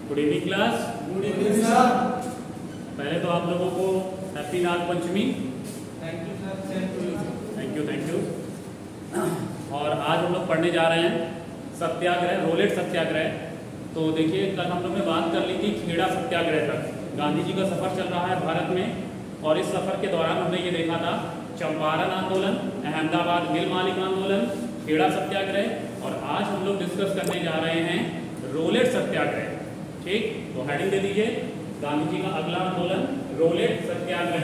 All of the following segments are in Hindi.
Good evening class. Good evening sir. पहले तो आप लोगों को happy Nag Panchami. Thank you sir. Same to you. Thank you. और आज हम लोग पढ़ने जा रहे हैं सत्याग्रह, रोलेट सत्याग्रह। तो देखिए, कल हम लोग ने बात कर ली थी खेड़ा सत्याग्रह तक। गांधी जी का सफ़र चल रहा है भारत में, और इस सफ़र के दौरान हमने ये देखा था चंपारण आंदोलन, अहमदाबाद मिल मालिक आंदोलन, खेड़ा सत्याग्रह। और आज हम लोग डिस्कस करने जा रहे हैं रोलेट सत्याग्रह। ठीक, तो हेडिंग दे दीजिए, गांधी जी का अगला आंदोलन Rowlatt Satyagraha.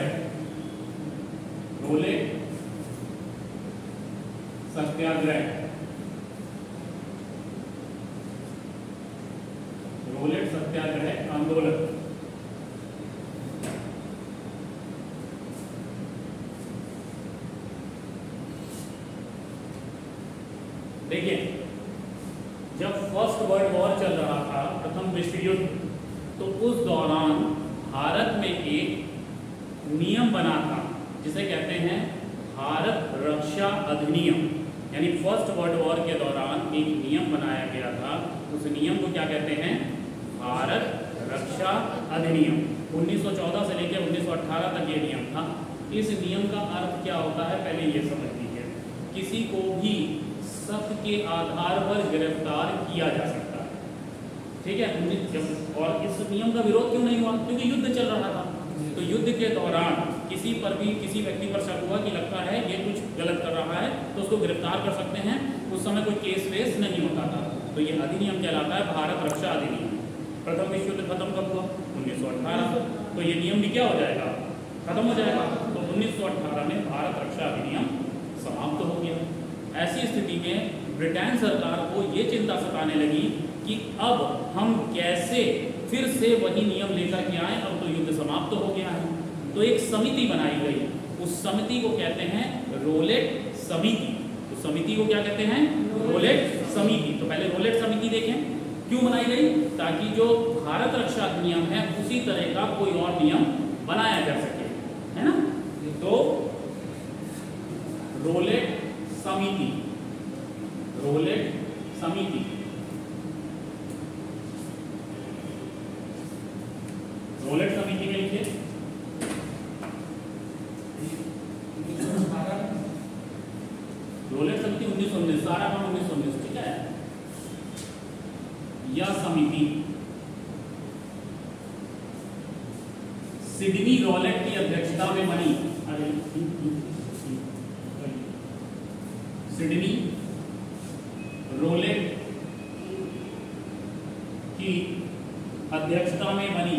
Rowlatt Satyagraha, Rowlatt Satyagraha आंदोलन। देखिए, जब फर्स्ट वर्ल्ड वॉर चल रहा था, प्रथम विश्व युद्ध, तो उस दौरान भारत में एक नियम बना था जिसे कहते हैं भारत रक्षा अधिनियम। यानी फर्स्ट वर्ल्ड वॉर के दौरान एक नियम बनाया गया था, उस नियम को क्या कहते हैं? भारत रक्षा अधिनियम। 1914 से लेकर 1918 तक ये नियम था। इस नियम का अर्थ क्या होता है, पहले ये समझ लीजिए। किसी को भी शक के आधार पर गिरफ्तार किया जा सकता है, ठीक है। और इस नियम का विरोध क्यों नहीं हुआ? क्योंकि युद्ध चल रहा था। तो युद्ध के दौरान किसी पर भी, किसी व्यक्ति पर शक हुआ कि लगता है ये कुछ गलत कर रहा है, तो उसको गिरफ्तार कर सकते हैं। उस समय कोई केस वेस नहीं होता था। तो ये अधिनियम कहलाता है भारत रक्षा अधिनियम। प्रथम विश्व युद्ध खत्म कब हुआ? 1918। तो ये नियम भी क्या हो जाएगा? खत्म हो जाएगा। तो 1918 में भारत रक्षा अधिनियम समाप्त हो गया। ऐसी स्थिति में ब्रिटेन सरकार को ये चिंता सताने लगी कि अब हम कैसे फिर से वही नियम लेकर के आए, अब तो युद्ध समाप्त हो गया है। तो एक समिति बनाई गई, उस समिति को कहते हैं रोलेट समिति। तो समिति को क्या कहते हैं? रोलेट समिति। तो पहले रोलेट समिति देखें, क्यों बनाई गई? ताकि जो भारत रक्षा अधिनियम है उसी तरह का कोई और नियम बनाया जा सके, है ना। तो रोलेट समिति, रोलेट समिति, रोलेट समिति में लिखिए रोलेट समिति 1919, सारा काम 1919, ठीक है। यह समिति सिडनी रोलेट की अध्यक्षता में बनी। सिडनी रोलेट की अध्यक्षता में बनी।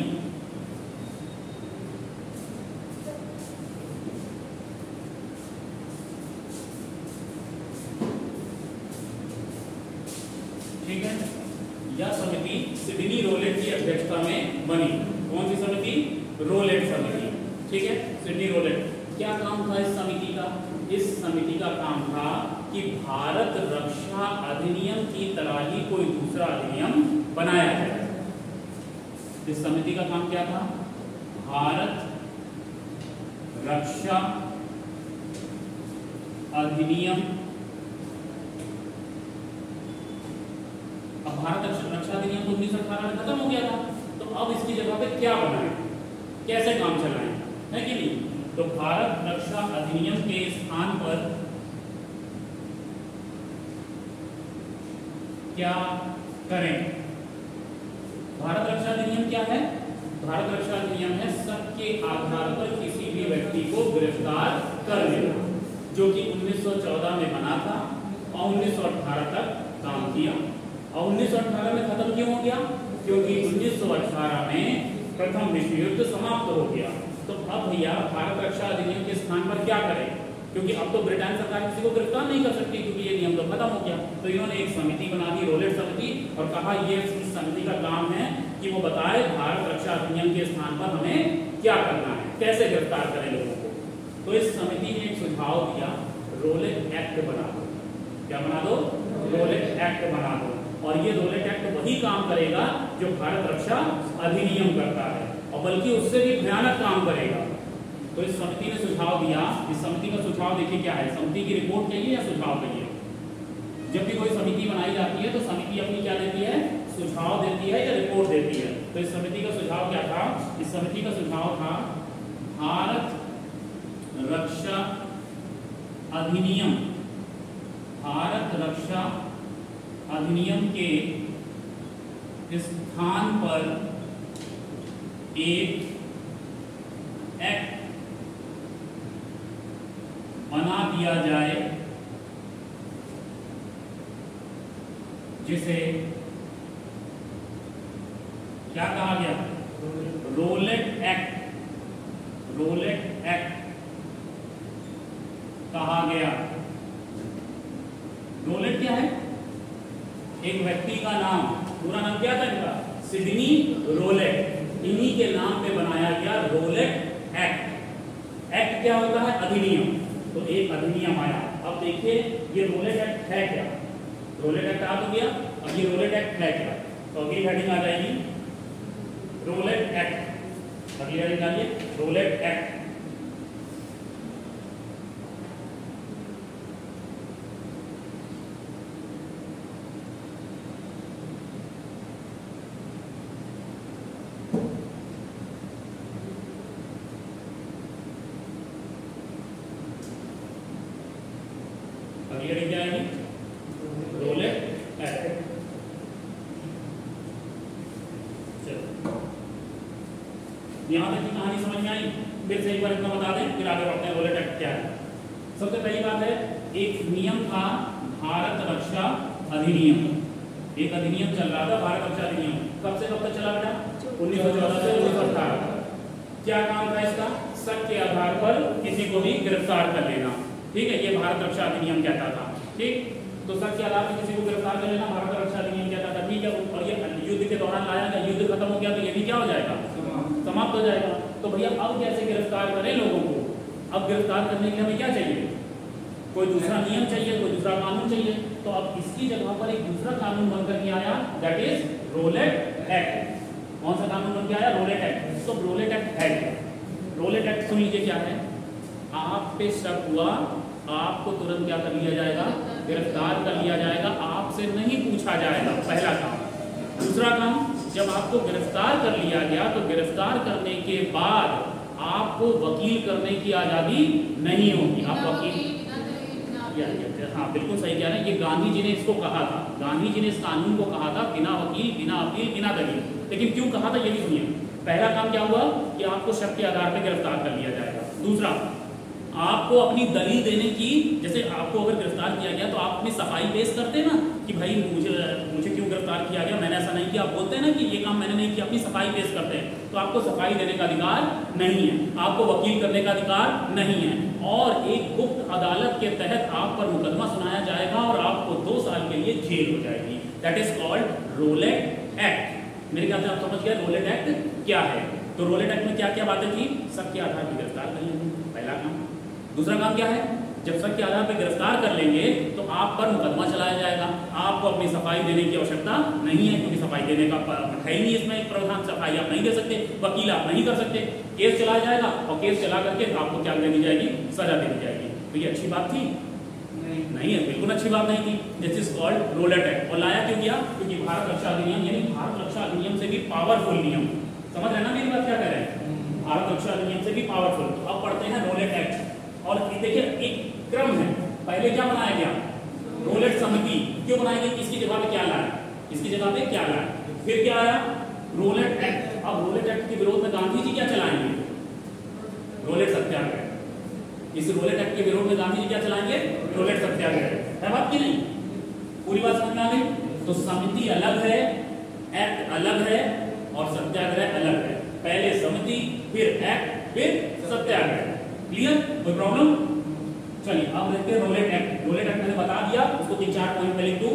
ठीक है, यह समिति सिडनी रोलेट की अध्यक्षता में बनी। कौन सी समिति? रोलेट समिति, ठीक है। सिडनी रोलेट, क्या काम था इस समिति का? इस समिति का काम था कि भारत रक्षा अधिनियम की तरह ही कोई दूसरा अधिनियम बनाया जाए। इस समिति का काम क्या था? भारत रक्षा अधिनियम। अब भारत रक्षा अधिनियम तो 1918 में खत्म हो गया था, तो अब इसकी जगह पे क्या बनाए, कैसे काम चलाएं, है कि नहीं? तो भारत रक्षा अधिनियम के स्थान पर क्या करें? भारत रक्षा अधिनियम क्या है? भारत रक्षा अधिनियम है शक के आधार पर किसी भी व्यक्ति को गिरफ्तार कर लेना, जो कि 1914 में बना था और 1918 तक काम किया। और 1918 में खत्म क्यों हो गया? क्योंकि 1918 में प्रथम विश्व युद्ध समाप्त हो गया। तो अब भैया भारत रक्षा अधिनियम के स्थान पर क्या करें? क्योंकि अब तो ब्रिटेन सरकार किसी को गिरफ्तार नहीं कर सकती, क्योंकि ये नियम तो खत्म हो गया। तो इन्होंने एक समिति बना दी, रोलेट समिति, और कहा ये इस समिति का काम है कि वो बताए भारत रक्षा अधिनियम के स्थान पर हमें क्या करना है, कैसे गिरफ्तार करें लोगों को। तो इस समिति ने एक सुझाव दिया, रोलेट एक्ट बना दो। क्या बना दो? रोलेट एक्ट बना दो। और ये रोलेट एक्ट वही काम करेगा जो भारत रक्षा अधिनियम करता है, और बल्कि उससे भी भयानक काम करेगा। तो इस समिति ने सुझाव दिया। इस समिति का सुझाव देखिए क्या है। समिति की रिपोर्ट चाहिए या सुझाव चाहिए? जब भी कोई समिति बनाई जाती है तो समिति अपनी क्या देती है, सुझाव देती है या रिपोर्ट देती है। तो इस समिति का सुझाव क्या था? इस समिति का सुझाव था भारत रक्षा अधिनियम, भारत रक्षा अधिनियम के स्थान पर एक एक्ट बना दिया जाए जिसे क्या कहा गया? रोलेट एक्ट, रोलेट एक्ट कहा गया। रोलेट क्या है? एक व्यक्ति का नाम, पूरा नाम क्या था इनका? Sidney Rowlatt. इन्हीं के नाम पे बनाया गया रोलेट एक्ट। एक्ट क्या होता है? अधिनियम। तो एक अधिनियम आया। अब देखिए ये रोलेट एक्ट है क्या? रोलेट एक्ट आ तो गया, अब ये रोलेट एक्ट है क्या? तो अगली हेडिंग आ जाएगी रोलेट एक्ट। अगली हेडिंग डालिए रोलेट एक्ट। अगली हेडिंग क्या आएगी? Rowlatt Act. यहां तक की कहानी समझ में आई? फिर से एक बार इतना बता दें, फिर आगे बढ़ते हैं। रोलेट एक्ट क्या है? सबसे पहली बात है, एक नियम था भारत रक्षा अधिनियम। एक अधिनियम चल रहा था भारत रक्षा अधिनियम। कब से कब तक चला बेटा? 1914 से 1918। क्या काम था इसका? शक के आधार पर किसी को भी गिरफ्तार कर लेना। ठीक है, ये भारत रक्षा अधिनियम कहता था। ठीक, तो शक के आधार पर किसी को गिरफ्तार कर लेना भारत रक्षा अधिनियम कहता था। ठीक है, और ये युद्ध के दौरान लाया गया। युद्ध खत्म हो गया तो ये भी क्या हो जाएगा? समाप्त हो जाएगा। तो भैया अब कैसे गिरफ्तार करें लोगों को? अब गिरफ्तार करने के लिए हमें क्या चाहिए? कोई दूसरा नियम चाहिए, कोई दूसरा कानून चाहिए। तो अब इसकी जगह पर एक दूसरा कानून बनकर के आया, दैट इज रोलेट एक्ट। कौन सा कानून बन के आया? Rowlatt Act. तो रोलेट एक्ट है क्या? रोलेट एक्ट सुन लीजिए क्या है। आप पे शक हुआ, आपको तुरंत क्या कर लिया जाएगा? गिरफ्तार कर लिया जाएगा। आपसे नहीं पूछा जाएगा, पहला काम। दूसरा काम, जब आपको गिरफ्तार कर लिया गया तो गिरफ्तार करने के बाद आपको वकील करने की आजादी नहीं होगी। आप वकील, हाँ बिल्कुल सही कह रहे हैं। ये गांधी जी ने इसको कहा था, गांधी जी ने इस कानून को कहा था, बिना वकील, बिना अपील, बिना दलील। लेकिन क्यों कहा था ये भी सुनिए। पहला काम क्या हुआ कि आपको शक के आधार पर गिरफ्तार कर लिया जाएगा। दूसरा, आपको अपनी दलील देने की, जैसे आपको अगर गिरफ्तार किया गया तो आप अपनी सफाई पेश करते हैं ना कि भाई मुझे क्यों गिरफ्तार किया गया, मैंने ऐसा नहीं किया। आप बोलते हैं ना कि ये काम मैंने नहीं किया, अपनी सफाई पेश करते हैं। तो आपको सफाई देने का अधिकार नहीं है, आपको वकील करने का अधिकार नहीं है, और एक गुप्त अदालत के तहत आप पर मुकदमा सुनाया जाएगा और आपको 2 साल के लिए जेल हो जाएगी। That is called Rowlatt Act. मेरे ख्याल से आप समझ गए रोलेट एक्ट क्या है। तो रोलेट एक्ट में क्या क्या बातें थी? शक के आधार पर गिरफ्तार कर लेंगे, पहला काम। दूसरा काम क्या है? जब शक के आधार पर गिरफ्तार कर लेंगे तो आप पर मुकदमा चलाया जाएगा। आपको अपनी सफाई देने की आवश्यकता नहीं है, क्योंकि सफाई देने का है ही नहीं इसमें एक प्रावधान। सफाई आप नहीं दे सकते, वकील आप नहीं कर सकते। केस चलाया जाएगा और केस चला करके आपको क्या दे दी जाएगी? सजा दे दी जाएगी। तो ये अच्छी बात थी? नहीं है, बिल्कुल अच्छी बात नहीं थी। This is called Rowlatt Act. और लाया क्यों गया? क्योंकि भारत रक्षा अधिनियम, यानी भारत रक्षा अधिनियम से भी पावरफुल नियम। समझ रहे ना मेरी बात क्या कह रहे हैं? भारत रक्षा अधिनियम से भी पावरफुल। अब पढ़ते हैं रोलेट एक्ट। और देखिए एक क्रम है। पहले क्या बनाया गया? रोलेट समिति। क्यों बनाई गई? इसकी जगह पे क्या लाया? इसकी जगह पे क्या लाया? फिर क्या आया? Rowlatt Act. अब रोलेट एक्ट के विरोध में गांधी जी क्या चलाएंगे? रोलेट सत्याग्रह। इस रोलेट एक्ट के विरोध में गांधी जी क्या चलाएंगे? रोलेट सत्याग्रह। है बात की नहीं? पूरी बात समझ में आ गई? तो समिति अलग है, एक्ट अलग है, और सत्याग्रह अलग है। पहले समिति, फिर एक्ट, फिर सत्याग्रह। क्लियर? कोई प्रॉब्लम? चलिए अब देखते हैं रोलेट एक्ट। रोलेट एक्ट मैंने बता दिया, उसको 3-4 पॉइंट में लिख दूं।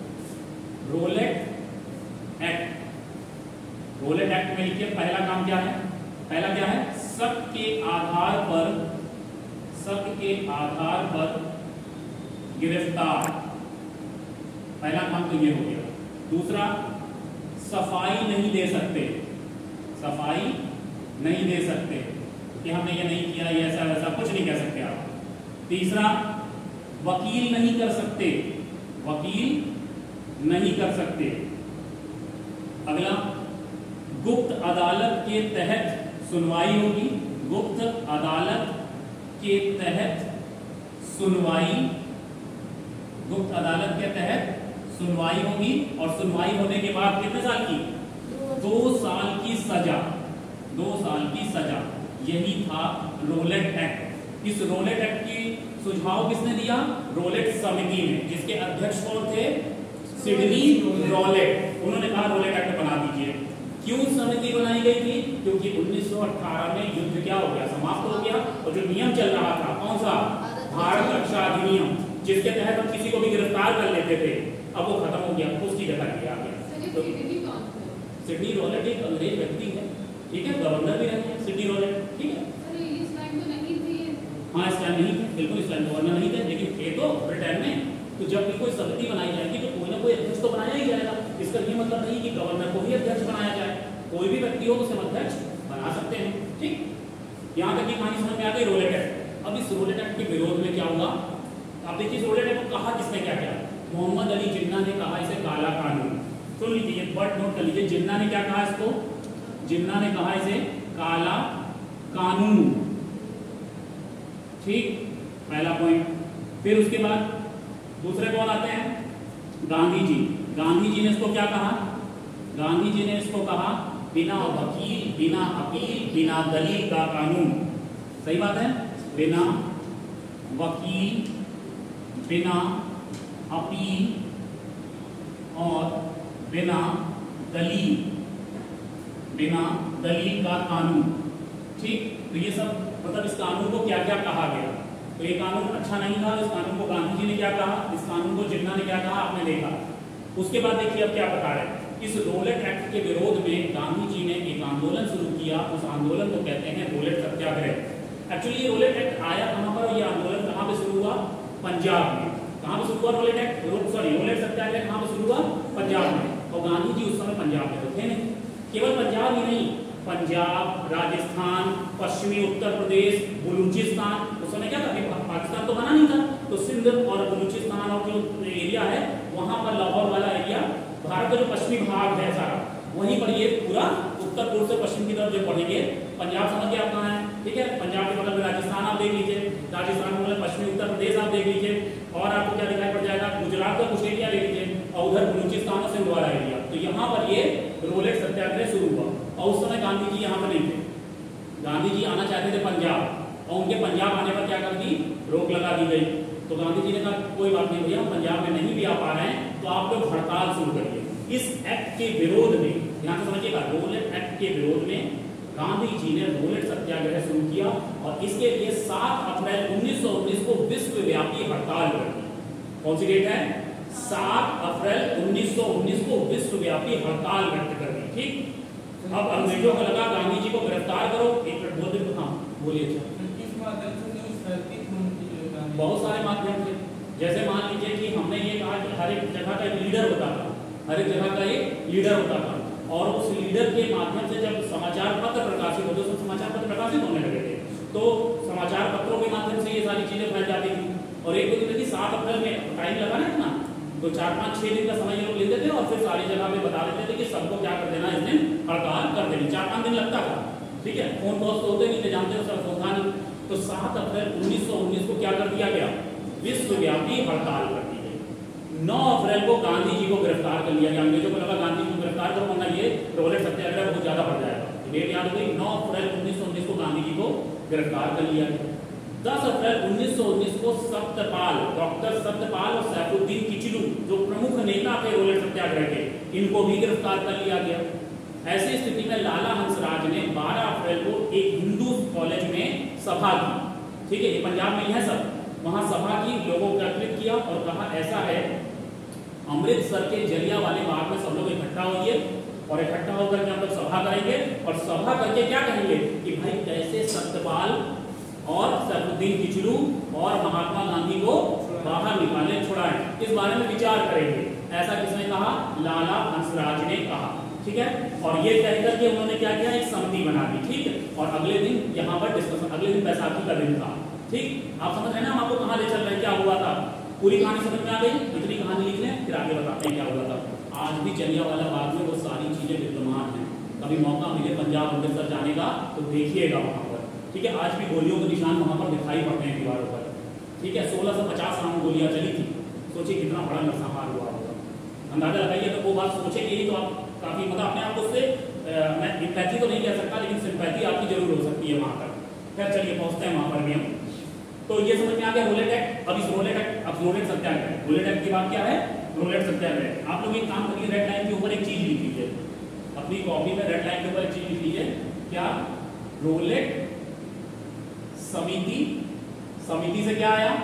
रोलेट एक्ट, रोलेट एक्ट में लिखिए पहला काम क्या है? पहला क्या है? शक के आधार पर, शक के आधार पर गिरफ्तार। पहला काम तो ये हो गया। दूसरा, सफाई नहीं दे सकते, सफाई नहीं दे सकते कि हमने ये नहीं किया, ये ऐसा वैसा कुछ नहीं कह सकते आप। तीसरा, वकील नहीं कर सकते, वकील नहीं कर सकते। अगला, गुप्त अदालत के तहत सुनवाई होगी। गुप्त अदालत के तहत सुनवाई, गुप्त अदालत के तहत सुनवाई होगी और सुनवाई होने के बाद कितने साल की? 2 साल की सजा। 2 साल की सजा। यही था रोलेट एक्ट। इस रोलेट एक्ट की सुझाव किसने दिया? रोलेट समिति में, जिसके अध्यक्ष कौन थे? Sidney Rowlatt. उन्होंने कहा रोलेट एक्ट बना दीजिए। क्यों समिति बनाई गई थी? क्योंकि 1918 में युद्ध क्या हो गया? समाप्त हो गया और जो नियम चल रहा था कौन सा? भारत रक्षा अधिनियम, जिसके तहत हम किसी को भी गिरफ्तार कर लेते थे, अब वो खत्म हो गया, उसकी जगह किया गया। तो सिडनी रोलेट एक अंग्रेज व्यक्ति है, ठीक है, गवर्नर भी रहे हैं सिडनी रोलेट, ठीक है। हाँ, इस टाइम नहीं थे, बिल्कुल इस टाइम गवर्नर नहीं थे, लेकिन थे तो ब्रिटेन में। तो जब भी कोई समिति बनाई जाएगी तो कोई ना कोई अध्यक्ष तो बनाया ही जाएगा। इसका ये मतलब नहीं कि गवर्नर को ही अध्यक्ष बनाया जाए, कोई भी व्यक्ति हो तो उसे अध्यक्ष बना सकते हैं, ठीक। यहाँ तक की कहानी समझ में आ गई रोलेट एक्ट। अब इस रोलेट एक्ट के विरोध में क्या हुआ? आप देखिए, इस रोलेट एक्ट को कहा किसने क्या किया? मोहम्मद अली जिन्ना ने कहा इसे काला कानून। सुन लीजिए, वर्ड नोट कर लीजिए। जिन्ना ने क्या कहा इसको? जिन्ना ने कहा इसे काला कानून, ठीक, पहला पॉइंट। फिर उसके बाद दूसरे कौन आते हैं? गांधी जी। गांधी जी ने इसको क्या कहा? गांधी जी ने इसको कहा बिना वकील, बिना अपील, बिना दलील का कानून। सही बात है, बिना वकील, बिना अपील और बिना दलील, बिना दलील का कानून, ठीक। तो ये सब मतलब इस कानून को क्या क्या कहा गया? तो ये कानून अच्छा नहीं था, इस कानून को गांधी जी ने क्या कहा, इस कानून को जिन्ना ने क्या कहा, आपने देखा। उसके बाद देखिए अब क्या बता रहे हैं। इस रोलेट एक्ट के विरोध में गांधी जी ने एक आंदोलन शुरू किया। उस आंदोलन को कहते हैं रोलेट सत्याग्रह। एक्चुअली ये रोलेट एक्ट आया कहां पर? ये आंदोलन कहां पे शुरू हुआ? पंजाब में। कहां पे शुरू हुआ रोलेट एक्ट? रोलेट सत्याग्रह कहां पे शुरू हुआ? पंजाब में। और गांधी जी उस समय पंजाब में थे नहीं। केवल पंजाब ही नहीं, पंजाब, राजस्थान, पश्चिमी उत्तर प्रदेश, बलूचिस्तान, उस समय क्या था? पाकिस्तान तो बना नहीं था, तो सिंध और बलूचिस्तान और जो एरिया है वहां पर, लाहौर वाला एरिया, भारत का जो पश्चिमी भाग है सारा, वहीं पर ये पूरा उत्तर पूर्व से पश्चिम की तरफ जो बढ़ेंगे, पंजाब समझ के आप कहाँ है, ठीक है। पंजाब के बगल में राजस्थान आप देख लीजिए, राजस्थान में मतलब पश्चिमी उत्तर प्रदेश आप देख लीजिए, और आपको क्या दिखाई पड़ जाएगा? गुजरात का कुछ एरिया ले लीजिए, और उधर बलूचिस्तान और सिंध वाला एरिया। तो यहाँ पर ये रोलेट सत्याग्रह शुरू हुआ। और उस समय गांधी जी यहाँ पर नहीं थे। गांधी जी आना चाहते थे पंजाब, और उनके पंजाब आने पर क्या कर दी? रोक लगा दी गई। तो गांधी जी ने कहा कोई बात नहीं भैया, पंजाब में नहीं भी आ पा रहे हैं तो आप लोग हड़ताल शुरू करिए। इस एक्ट के विरोध में, ध्यान से समझिएगा, रोलेट एक्ट के विरोध में गांधी जी ने रोलेट सत्याग्रह शुरू किया और इसके लिए 7 अप्रैल 1919 को विश्वव्यापी हड़ताल कर दी। कौन सी डेट है? 7 अप्रैल 1919 को विश्वव्यापी हड़ताल व्यक्त कर दी, ठीक। अब अंग्रेजों को लगा गांधी जी को गिरफ्तार करो। एक मिनट बोल दे, हाँ बोलिए। बहुत सारे माध्यम थे, जैसे मान लीजिए कि हमने ये कहा कि हर एक जगह का एक लीडर होता था, हर एक जगह का एक लीडर होता था, और उस लीडर के माध्यम से जब समाचार पत्र प्रकाशित होते, उसमें समाचार पत्र प्रकाशित होने लगे थे, तो समाचार पत्रों के माध्यम से ये सारी चीजें फैल जाती थी। और एक दिन देखिए 7 अप्रैल में टाइम लगा ना इतना, तो 4-5-6 दिन का समय ये लोग लेते थे और फिर सारी जगह पे बता देते थे कि सबको क्या कर देना, इस दिन हड़ताल कर देनी। 4-5 दिन लगता था, ठीक है। फोन कॉल तो होते नहीं थे, जानते हो सब, फोन था नहीं। तो 7 अप्रैल 1919 को क्या कर दिया गया? विश्वव्यापी हड़ताल कर दी गई। 9 अप्रैल को गांधी जी को गिरफ्तार कर लिया गया। अंग्रेजों को लगा गांधी जी को गिरफ्तार करो वरना ये रोलेट सत्याग्रह बहुत ज्यादा बढ़ जाएगा। डेट याद हो गई, 9 अप्रैल 1919 को गांधी जी को गिरफ्तार कर लिया गया। 10 अप्रैल 1919 को सत्यपाल, डॉक्टर सत्यपाल और सैफुद्दीन किचलू, जो प्रमुख नेता थे रोलेट सत्याग्रह के, इनको भी गिरफ्तार कर लिया गया। ऐसी स्थिति में लाला हंसराज ने 12 अप्रैल को एक हिंदू कॉलेज में सभा की, ठीक है, ये पंजाब में ही है सब, वहां सभा की, लोगों को एकत्रित किया और कहा ऐसा है, अमृतसर के जलियांवाला बाग में सब लोग इकट्ठा होइए और इकट्ठा होकर के हम लोग सभा करेंगे और सभा करके क्या कहेंगे कि भाई कैसे सत्यपाल और सैफुद्दीन किचलू और महात्मा गांधी को बाहर निकाले, छुड़ाएं, इस बारे में विचार करेंगे। ऐसा किसने कहा? लाला हंसराज ने कहा, ठीक है। और ये कहकर के उन्होंने क्या किया? एक समिति बना दी, ठीक है। और अगले दिन यहाँ पर डिस्कशन, अगले दिन बैसाखी का दिन था, ठीक। आप समझ रहे हैं ना हम आपको कहाँ ले चल रहे हैं, क्या हुआ था? पूरी कहानी समझ में आ गई? इतनी कहानी लिख लें, फिर आगे बताते हैं क्या हुआ था। आज भी जलियांवाला बाग में वो सारी चीजें विद्यमान हैं, कभी मौका मिले पंजाब अमृतसर जाने का तो देखिएगा वहाँ पर, ठीक है। आज भी गोलियों के निशान वहाँ पर दिखाई पड़ते हैं दीवारों पर, ठीक है। 1650 राउंड गोलियाँ चली थी, सोचिए कितना बड़ा नरसंहार हुआ होगा, अंदाजा लगाइए। तो वो बात सोचेंगे ही तो आप काफ़ी मतलब अपने आप उससे मैं इम्पैथी तो नहीं कह सकता, लेकिन सिंपैथी आपकी जरूर हो सकती है वहाँ तक। खैर चलिए पहुँचते हैं वहाँ पर भी हम। तो ये समझ में आ गया रोलेट एक्ट। अब इस रोलेट एक्ट, अब रोलेट सत्याग्रह, रोलेट एक्ट की बात क्या है, रोलेट सत्याग्रह। आप लोग एक काम करिए, रेड लाइन के ऊपर एक चीज लिख लीजिए, अपनी कॉपी में रेड लाइन के ऊपर एक चीज लिख लीजिए, क्या, रोलेट समिति। समिति से क्या आया,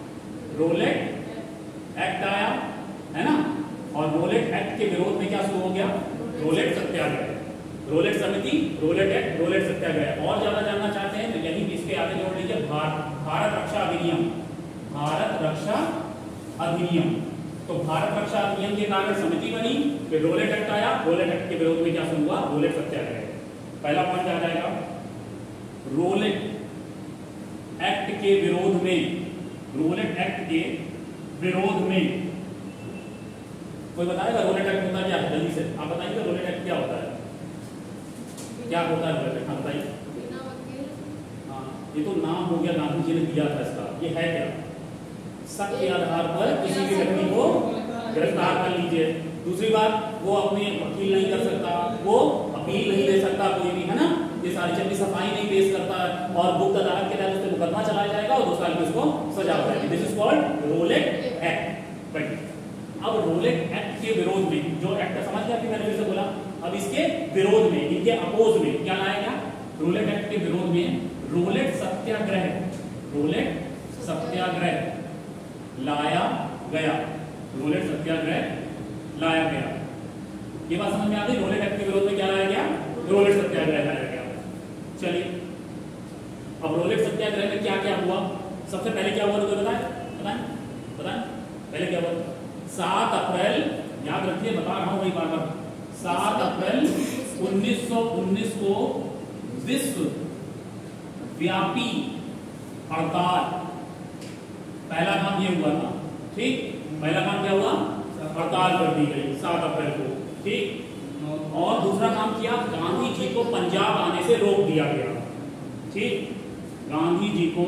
रोलेट एक्ट आया, है ना। और रोलेट एक्ट के विरोध में क्या शुरू हो गया, रोलेट सत्याग्रह। रोलेट समिति, रोलेट एक्ट, रोलेट सत्याग्रह। और ज्यादा जानना चाहते हैं तो यही इसके आगे जोड़ लीजिए, भारत रक्षा अधिनियम। भारत रक्षा अधिनियम। तो भारत रक्षा अधिनियम के कारण समिति बनी, फिर रोलेट एक्ट आया, रोलेट एक्ट के विरोध में क्या शुरू हुआ, रोलेट सत्याग्रह। पहला पॉइंट आ जाएगा, रोलेट एक्ट के विरोध में, रोलेट एक्ट के विरोध में कोई बताएगा रोलेट एक्ट होता है क्या, जल्दी से आप बताइएगा रोलेट एक्ट क्या होता है, क्या होता है रोलेट एक्ट, हाँ बताइए। हाँ, ये तो नाम हो गया, गांधी जी ने दिया था इसका, ये है क्या, शक के आधार पर किसी भी व्यक्ति को गिरफ्तार कर लीजिए। दूसरी बात, वो अपने वकील नहीं कर सकता, वो अपील नहीं दे सकता कोई भी, है ना, ये सारी चीजें सफाई नहीं पेश करता है, और गुप्त अदालत के तहत उस पर मुकदमा चलाया जाएगा और 2 साल में उसको सजा हो जाएगी। This is called Rowlatt Act. Right, अब रोलेट एक्ट के विरोध में, जो एक्ट समझ गया कि मैंने फिर से बोला, अब इसके विरोध में, इनके अपोज में क्या लाया गया, रोलेट एक्ट के विरोध में रोलेट सत्याग्रह, रोलेट सत्याग्रह लाया गया, रोलेट सत्याग्रह लाया गया। ये बात समझ में आ गई, रोलेट एक्ट के विरोध में क्या लाया गया, रोलेट सत्याग्रह लाया गया। चलिए अब रोलेट सत्याग्रह में क्या क्या हुआ, सबसे पहले क्या हुआ तो बताएं, बताएं बताएं, पहले क्या हुआ, 7 अप्रैल, याद रखिए बता रहा हूं वही बार बार, 7 अप्रैल 1919 को विश्व व्यापी हड़ताल, पहला काम ये हुआ था, ठीक, पहला काम क्या हुआ, हड़ताल कर दी गई 7 अप्रैल को, ठीक। और दूसरा काम किया, गांधी जी को पंजाब आने से रोक दिया गया, ठीक, गांधी जी को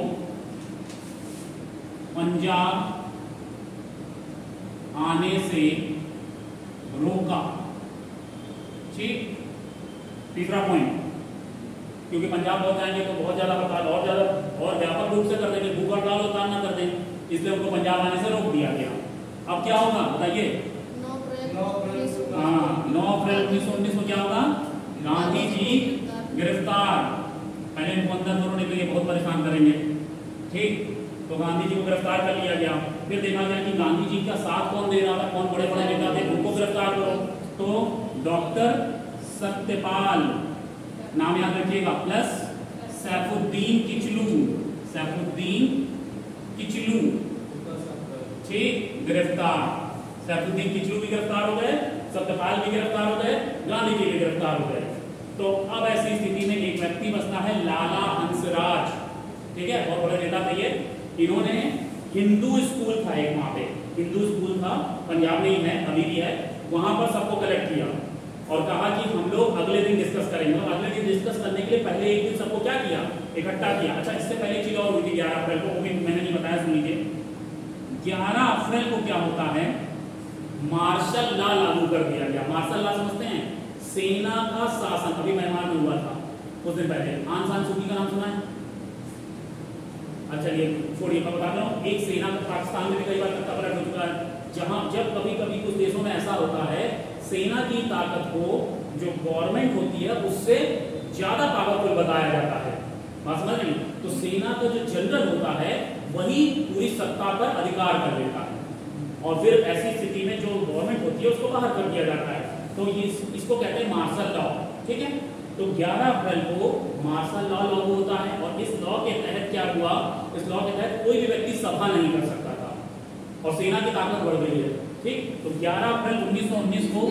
पंजाब आने से रोका, ठीक। तीसरा पॉइंट, क्योंकि पंजाब पहुंच जाएंगे तो बहुत ज्यादा हड़ताल और ज्यादा और व्यापक रूप से कर देंगे, भूख हड़ताल उतार ना कर दें, इसलिए उनको पंजाब आने से रोक दिया गया। अब क्या होगा बताइए, 9 अप्रैल 1919 को क्या होगा, गांधी जी गिरफ्तार। पहले इनको अंदर दोनों निकलेंगे, बहुत परेशान करेंगे, ठीक। तो गांधी जी को गिरफ्तार कर लिया गया। फिर देखा गया कि गांधी जी का साथ कौन दे रहा था, कौन बड़े बड़े नेता थे, उनको गिरफ्तार करो। तो डॉक्टर सत्यपाल, नाम याद रखिएगा, प्लस सैफुद्दीन किचलू, सैफुद्दीन किचलू, ठीक, गिरफ्तार। सैफुद्दीन किचलू भी गिरफ्तार हो गए, सत्यपाल भी गिरफ्तार हो गए, गांधी जी भी गिरफ्तार हो गए। तो अब ऐसी स्थिति में एक व्यक्ति बचता है, लाला हंसराज, ठीक है, बहुत बड़े नेता थे ये। इन्होंने हिंदू स्कूल था एक, वहां पे हिंदू स्कूल था, पंजाब में ही है, अभी भी है, वहां पर सबको कलेक्ट किया और कहा कि हम लोग अगले दिन डिस्कस करेंगे। और अगले दिन डिस्कस करने के लिए पहले एक दिन सबको क्या किया, इकट्ठा किया। अच्छा, इससे पहले चीज और हुई थी 11 अप्रैल को, भी मैंने नहीं बताया, सुन लीजिए। 11 अप्रैल को क्या होता है, मार्शल लॉ लागू कर दिया गया। मार्शल लॉ समझते हैं, सेना का शासन, अभी म्यांमार में हुआ था कुछ दिन पहले। आंग सान सूची का नाम सुना है? अच्छा ये छोड़िए, मैं बता रहा हूँ, एक सेना पाकिस्तान में भी कई बार तख्ता पलट हो चुका है, जहां जब कभी कभी कुछ देशों में ऐसा होता है, सेना की ताकत को जो गवर्नमेंट होती है उससे ज्यादा पावरफुल बताया जाता है, बात समझ रही? तो सेना का जो जनरल होता है वही पूरी सत्ता पर अधिकार कर लेता है, और फिर ऐसी स्थिति में जो गवर्नमेंट होती है उसको बाहर कर दिया जाता है। तो ये इसको कहते हैं मार्शल लॉ, ठीक है। तो 11 अप्रैल को मार्शल लॉ लागू होता है, और इस लॉ के तहत क्या हुआ, इस लॉ के तहत कोई भी व्यक्ति सभा नहीं कर सकता था, और सेना की ताकत बढ़ गई है, ठीक। तो 11 अप्रैल 1919 को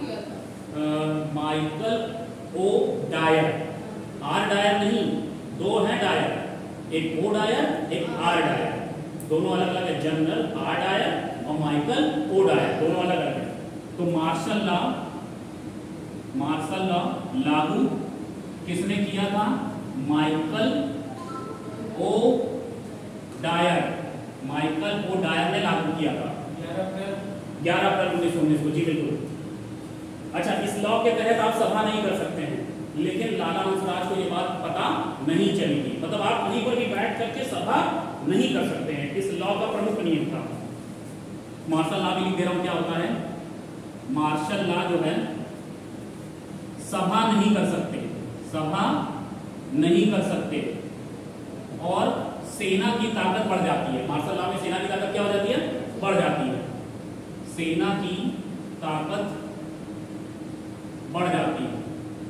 Michael O'Dwyer, R Dyer नहीं, 2 है डायर, एक ओ डायर एक आर डायर, दोनों अलग अलग है, जनरल आर डायर और माइकल ओ डायर, दोनों अलग अलग है। तो मार्शल लॉ मार्शल लॉ लागू किसने किया था? Michael O'Dwyer. Michael O'Dwyer ने लागू किया था 11 अप्रैल 1919 को। जी बिल्कुल। अच्छा, इस लॉ के तहत आप सभा नहीं कर सकते हैं, लेकिन लाला हंसराज को ये बात पता नहीं चली थी। मतलब आप कहीं पर भी बैठ करके सभा नहीं कर सकते हैं। इस लॉ का प्रमुख नियम था। मार्शल लॉ भी लिख दे रहा हूं, क्या होता है? मार्शल लॉ जो है, सभा नहीं कर सकते, सभा नहीं कर सकते, और सेना की ताकत बढ़ जाती है। मार्शल लॉ में सेना की ताकत क्या हो जाती है? बढ़ जाती है। सेना की ताकत बढ़ जाती है,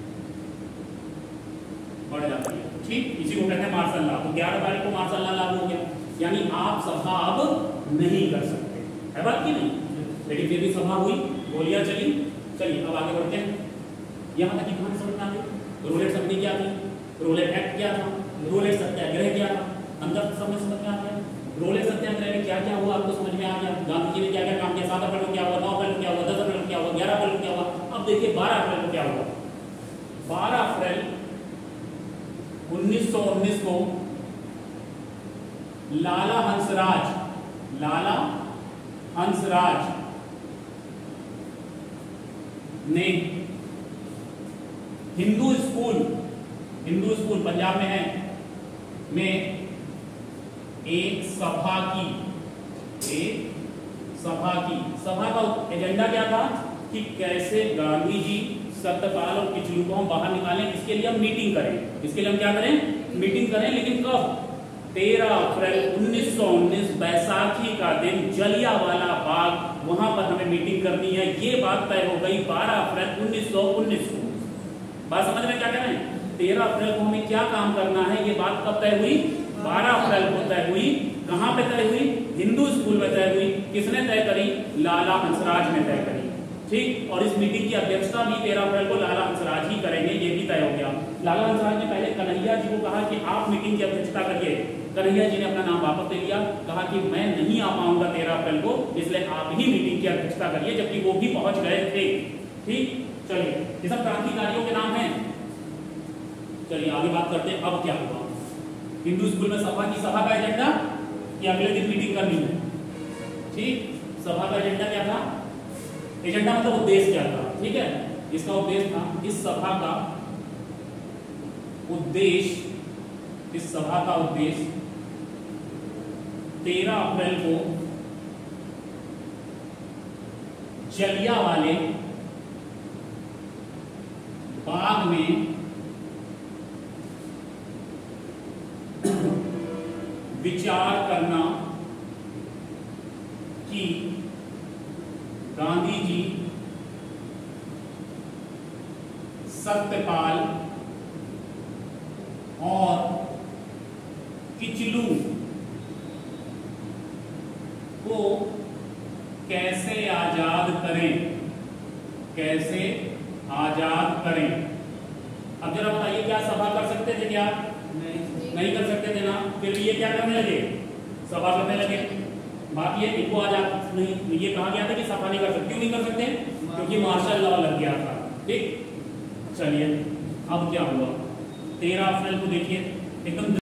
बढ़ जाती है। ठीक, इसी को कहते हैं मार्शल लॉ। तो 11 तारीख को मार्शल लॉ लागू हो गया, यानी आप सभा अब नहीं कर सकते, है बात की नहीं? लेकिन फिर भी सभा हुई, गोलियां चली। चलिए अब आगे बढ़ते हैं। यहां तक की कहानी समझ में आ गई। रूलेट समिति क्या थी? रूलेट एक्ट क्या था? रूलेट सत्याग्रह क्या था? अंदर सब में समझ में आ गया। रूलेट सत्याग्रह में क्या क्या हुआ आपको समझ में आ गया। गांधी जी ने क्या क्या काम किया? 7 अप्रैल को क्या हुआ, 9 अप्रैल को क्या हुआ, 10 अप्रैल को क्या हुआ, 11 अप्रैल को क्या हुआ। अब देखिए 12 अप्रैल को क्या हुआ। 12 अप्रैल 1919 को लाला हंसराज ने हिंदू स्कूल पंजाब में है, में एक सभा का एजेंडा क्या था? कि कैसे गांधी जी, सत्यपाल और किचलू को हम बाहर निकालें। इसके लिए हम मीटिंग करें। इसके लिए हम क्या करें? मीटिंग करें। लेकिन कब? 13 अप्रैल 1919 बैसाखी का दिन, जलियांवाला बाग, वहां पर हमें मीटिंग करनी है। ये बात तय हो गई 12 अप्रैल 1919 को। बात समझ में क्या कह रहे हैं? 13 अप्रैल को हमें क्या काम करना है, ये बात कब तय हुई? 12 अप्रैल को तय हुई। कहां पे तय हुई? हिंदू स्कूल में तय हुई। किसने तय करी? लाला हंसराज ने तय करी। ठीक, और इस मीटिंग की अध्यक्षता भी 13 अप्रैल को लाला हंसराज ही करेंगे, ये भी तय हो गया। लाला हंसराज ने पहले कन्हैया जी को कहा कि आप मीटिंग की अध्यक्षता करिए। कन्हैया जी ने अपना नाम वापस ले लिया, कहा कि मैं नहीं आ पाऊंगा 13 अप्रैल को, इसलिए आप ही मीटिंग की अध्यक्षता करिए, जबकि वो भी पहुंच गए थे। ठीक, चलिए, ये सब क्रांतिकारियों के नाम हैं। चलिए आगे बात करते हैं। अब क्या हुआ? हिंदू स्कूल में सभा का एजेंडा कि अगले दिन मीटिंग करनी है। ठीक, सभा का एजेंडा क्या था? एजेंडा मतलब उद्देश्य क्या था? ठीक है, इसका उद्देश्य था, इस सभा का उद्देश्य 13 अप्रैल को जलियांवाले बाग में विचार करना कि गांधी जी, सत्यपाल और किचलू को कैसे आजाद करें। अब जरा बताइए, क्या सभा कर सकते थे? क्या नहीं कर सकते थे ना? फिर भी ये क्या करने लगे? सभा करने लगे। बात ये, इनको आजाद नहीं, ये कहा गया था कि सभा नहीं कर सकते। क्यों नहीं कर सकते? क्योंकि मार्शल लॉ लग गया था। ठीक, चलिए अब क्या हुआ? 13 अप्रैल को देखिए एकदम